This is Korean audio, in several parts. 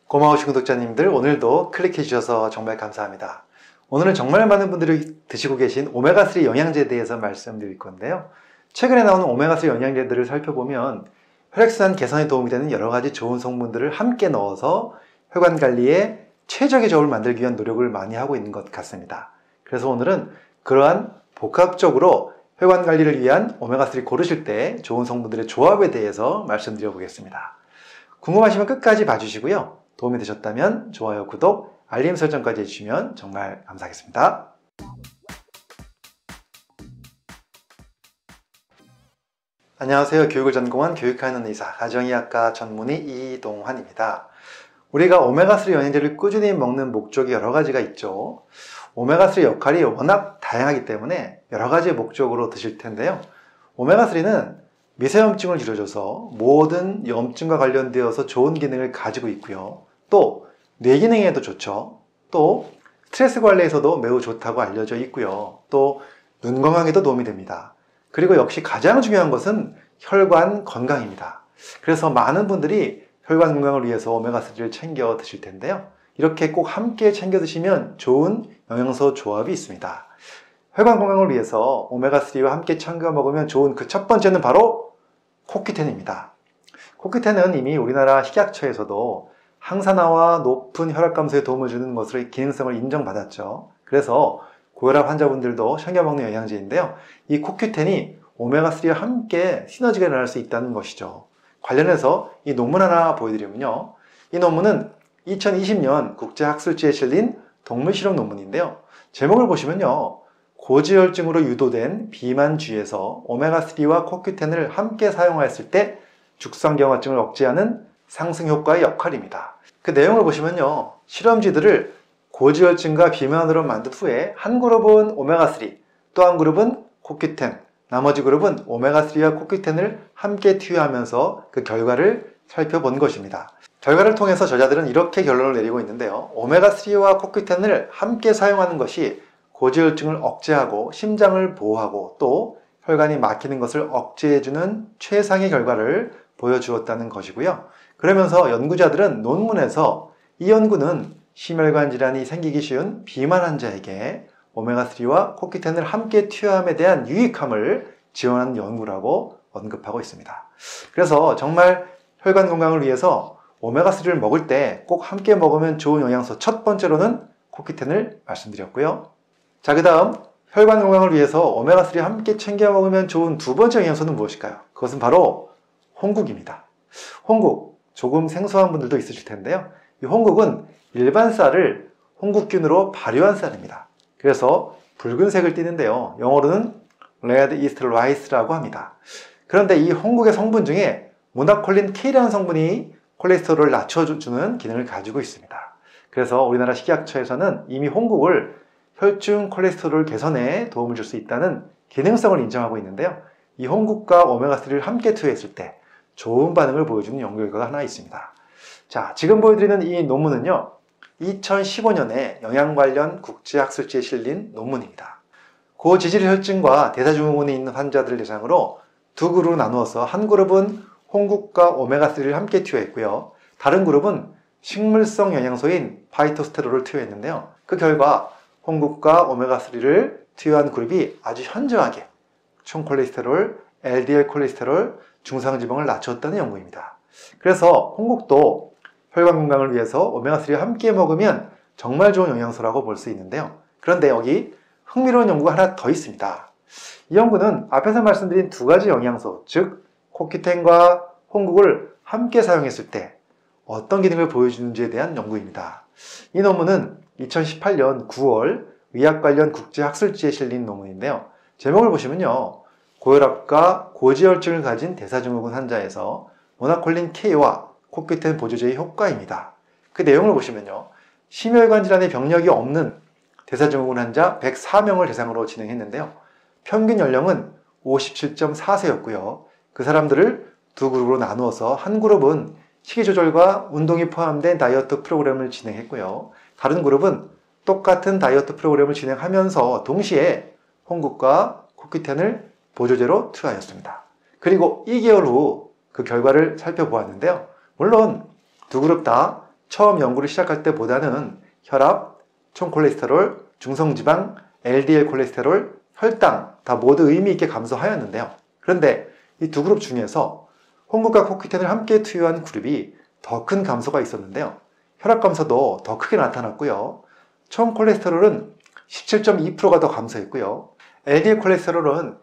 고마우신 구독자님들, 오늘도 클릭해 주셔서 정말 감사합니다. 오늘은 정말 많은 분들이 드시고 계신 오메가3 영양제에 대해서 말씀드릴 건데요. 최근에 나오는 오메가3 영양제들을 살펴보면 혈액순환 개선에 도움이 되는 여러 가지 좋은 성분들을 함께 넣어서 혈관 관리에 최적의 조합을 만들기 위한 노력을 많이 하고 있는 것 같습니다. 그래서 오늘은 그러한 복합적으로 혈관 관리를 위한 오메가3 고르실 때 좋은 성분들의 조합에 대해서 말씀드려 보겠습니다. 궁금하시면 끝까지 봐주시고요. 도움이 되셨다면 좋아요, 구독, 알림 설정까지 해주시면 정말 감사하겠습니다. 안녕하세요. 교육을 전공한 교육하는 의사, 가정의학과 전문의 이동환입니다. 우리가 오메가3 영양제를 꾸준히 먹는 목적이 여러 가지가 있죠. 오메가3 역할이 워낙 다양하기 때문에 여러 가지 목적으로 드실 텐데요. 오메가3는 미세염증을 줄여줘서 모든 염증과 관련되어서 좋은 기능을 가지고 있고요. 또 뇌기능에도 좋죠. 또 스트레스 관리에서도 매우 좋다고 알려져 있고요. 또 눈 건강에도 도움이 됩니다. 그리고 역시 가장 중요한 것은 혈관 건강입니다. 그래서 많은 분들이 혈관 건강을 위해서 오메가3를 챙겨 드실 텐데요. 이렇게 꼭 함께 챙겨 드시면 좋은 영양소 조합이 있습니다. 혈관 건강을 위해서 오메가3와 함께 챙겨 먹으면 좋은 그 첫 번째는 바로 코큐텐입니다. 코큐텐은 이미 우리나라 식약처에서도 항산화와 높은 혈압 감소에 도움을 주는 것으로 기능성을 인정받았죠. 그래서 고혈압 환자분들도 챙겨 먹는 영양제인데요. 이 코큐텐이 오메가3와 함께 시너지가 일어날 수 있다는 것이죠. 관련해서 이 논문 하나 보여드리면요. 이 논문은 2020년 국제학술지에 실린 동물 실험 논문인데요. 제목을 보시면요. 고지혈증으로 유도된 비만주의에서 오메가3와 코큐텐을 함께 사용하였을 때 죽상경화증을 억제하는 상승 효과의 역할입니다. 그 내용을 보시면요. 실험쥐들을 고지혈증과 비만으로 만든 후에 한 그룹은 오메가3, 또 한 그룹은 코큐텐, 나머지 그룹은 오메가3와 코큐텐을 함께 투여하면서 그 결과를 살펴본 것입니다. 결과를 통해서 저자들은 이렇게 결론을 내리고 있는데요. 오메가3와 코큐텐을 함께 사용하는 것이 고지혈증을 억제하고 심장을 보호하고 또 혈관이 막히는 것을 억제해주는 최상의 결과를 보여주었다는 것이고요. 그러면서 연구자들은 논문에서 이 연구는 심혈관 질환이 생기기 쉬운 비만 환자에게 오메가3와 코큐텐을 함께 투여함에 대한 유익함을 지원하는 연구라고 언급하고 있습니다. 그래서 정말 혈관 건강을 위해서 오메가3를 먹을 때 꼭 함께 먹으면 좋은 영양소 첫 번째로는 코큐텐을 말씀드렸고요. 자, 그 다음 혈관 건강을 위해서 오메가3 함께 챙겨 먹으면 좋은 두 번째 영양소는 무엇일까요? 그것은 바로 홍국입니다. 홍국, 조금 생소한 분들도 있으실 텐데요. 이 홍국은 일반 쌀을 홍국균으로 발효한 쌀입니다. 그래서 붉은색을 띠는데요. 영어로는 Red Yeast Rice라고 합니다. 그런데 이 홍국의 성분 중에 모나콜린 K라는 성분이 콜레스테롤을 낮춰주는 기능을 가지고 있습니다. 그래서 우리나라 식약처에서는 이미 홍국을 혈중 콜레스테롤 개선에 도움을 줄 수 있다는 기능성을 인정하고 있는데요. 이 홍국과 오메가3를 함께 투여했을 때 좋은 반응을 보여주는 연구 결과가 하나 있습니다. 자, 지금 보여드리는 이 논문은요. 2015년에 영양 관련 국제학술지에 실린 논문입니다. 고지질혈증과 대사증후군이 있는 환자들을 대상으로 두 그룹으로 나누어서 한 그룹은 홍국과 오메가3를 함께 투여했고요. 다른 그룹은 식물성 영양소인 파이토스테롤을 투여했는데요. 그 결과 홍국과 오메가3를 투여한 그룹이 아주 현저하게 총콜레스테롤, LDL 콜레스테롤, 중상지방을 낮췄다는 연구입니다. 그래서 홍국도 혈관 건강을 위해서 오메가3와 함께 먹으면 정말 좋은 영양소라고 볼 수 있는데요. 그런데 여기 흥미로운 연구가 하나 더 있습니다. 이 연구는 앞에서 말씀드린 두 가지 영양소, 즉 코큐텐과 홍국을 함께 사용했을 때 어떤 기능을 보여주는지에 대한 연구입니다. 이 논문은 2018년 9월 의학 관련 국제학술지에 실린 논문인데요. 제목을 보시면요. 고혈압과 고지혈증을 가진 대사증후군 환자에서 모나콜린 K와 코큐텐 보조제의 효과입니다. 그 내용을 보시면요. 심혈관 질환의 병력이 없는 대사증후군 환자 104명을 대상으로 진행했는데요. 평균 연령은 57.4세였고요. 그 사람들을 두 그룹으로 나누어서 한 그룹은 식이조절과 운동이 포함된 다이어트 프로그램을 진행했고요. 다른 그룹은 똑같은 다이어트 프로그램을 진행하면서 동시에 홍국과 코큐텐을 보조제로 투여하였습니다. 그리고 2개월 후 그 결과를 살펴보았는데요. 물론 두 그룹 다 처음 연구를 시작할 때보다는 혈압, 총콜레스테롤, 중성지방, LDL 콜레스테롤, 혈당 다 모두 의미 있게 감소하였는데요. 그런데 이 두 그룹 중에서 홍국과 코큐텐을 함께 투여한 그룹이 더 큰 감소가 있었는데요. 혈압 감소도 더 크게 나타났고요. 총 콜레스테롤은 17.2%가 더 감소했고요. LDL 콜레스테롤은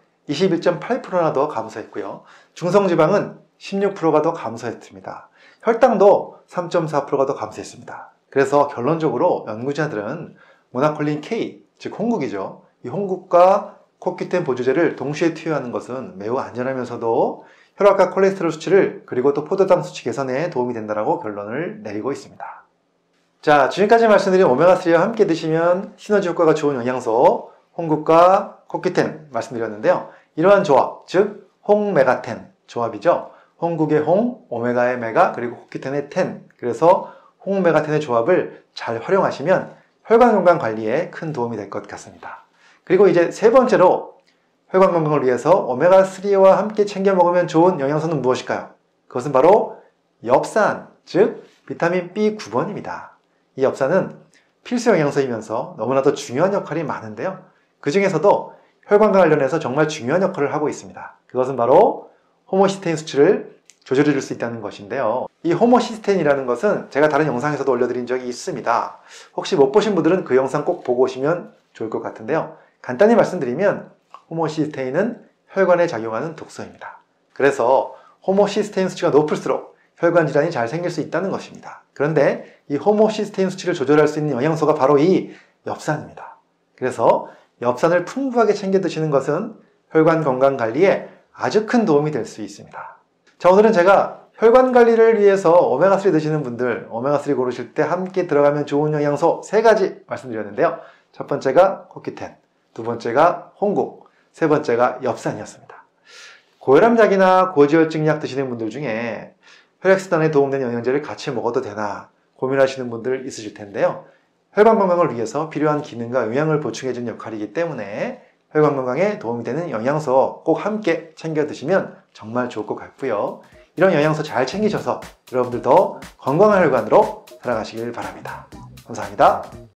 21.8%나 더 감소했고요. 중성지방은 16%가 더 감소했습니다. 혈당도 3.4%가 더 감소했습니다. 그래서 결론적으로 연구자들은 모나콜린 K, 즉 홍국이죠. 이 홍국과 코큐텐 보조제를 동시에 투여하는 것은 매우 안전하면서도 혈압과 콜레스테롤 수치를 그리고 또 포도당 수치 개선에 도움이 된다고 결론을 내리고 있습니다. 자, 지금까지 말씀드린 오메가3와 함께 드시면 시너지 효과가 좋은 영양소 홍국과 코큐텐 말씀드렸는데요. 이러한 조합, 즉 홍메가텐 조합이죠. 홍국의 홍, 오메가의 메가, 그리고 코큐텐의 텐. 그래서 홍메가텐의 조합을 잘 활용하시면 혈관 건강 관리에 큰 도움이 될 것 같습니다. 그리고 이제 세 번째로 혈관 건강을 위해서 오메가3와 함께 챙겨 먹으면 좋은 영양소는 무엇일까요? 그것은 바로 엽산, 즉 비타민 B9번입니다. 이 엽산은 필수 영양소이면서 너무나도 중요한 역할이 많은데요. 그 중에서도 혈관과 관련해서 정말 중요한 역할을 하고 있습니다. 그것은 바로 호모시스테인 수치를 조절해 줄 수 있다는 것인데요. 이 호모시스테인이라는 것은 제가 다른 영상에서도 올려드린 적이 있습니다. 혹시 못 보신 분들은 그 영상 꼭 보고 오시면 좋을 것 같은데요. 간단히 말씀드리면 호모시스테인은 혈관에 작용하는 독소입니다. 그래서 호모시스테인 수치가 높을수록 혈관 질환이 잘 생길 수 있다는 것입니다. 그런데 이 호모시스테인 수치를 조절할 수 있는 영양소가 바로 이 엽산입니다. 그래서 엽산을 풍부하게 챙겨 드시는 것은 혈관 건강 관리에 아주 큰 도움이 될 수 있습니다. 자, 오늘은 제가 혈관 관리를 위해서 오메가3 드시는 분들, 오메가3 고르실 때 함께 들어가면 좋은 영양소 3가지 말씀드렸는데요. 첫 번째가 코큐텐, 두 번째가 홍국, 세 번째가 엽산이었습니다. 고혈압약이나 고지혈증 약 드시는 분들 중에 혈액순환에 도움되는 영양제를 같이 먹어도 되나 고민하시는 분들 있으실 텐데요. 혈관 건강을 위해서 필요한 기능과 영양을 보충해주는 역할이기 때문에 혈관 건강에 도움이 되는 영양소 꼭 함께 챙겨 드시면 정말 좋을 것 같고요. 이런 영양소 잘 챙기셔서 여러분들도 건강한 혈관으로 살아가시길 바랍니다. 감사합니다.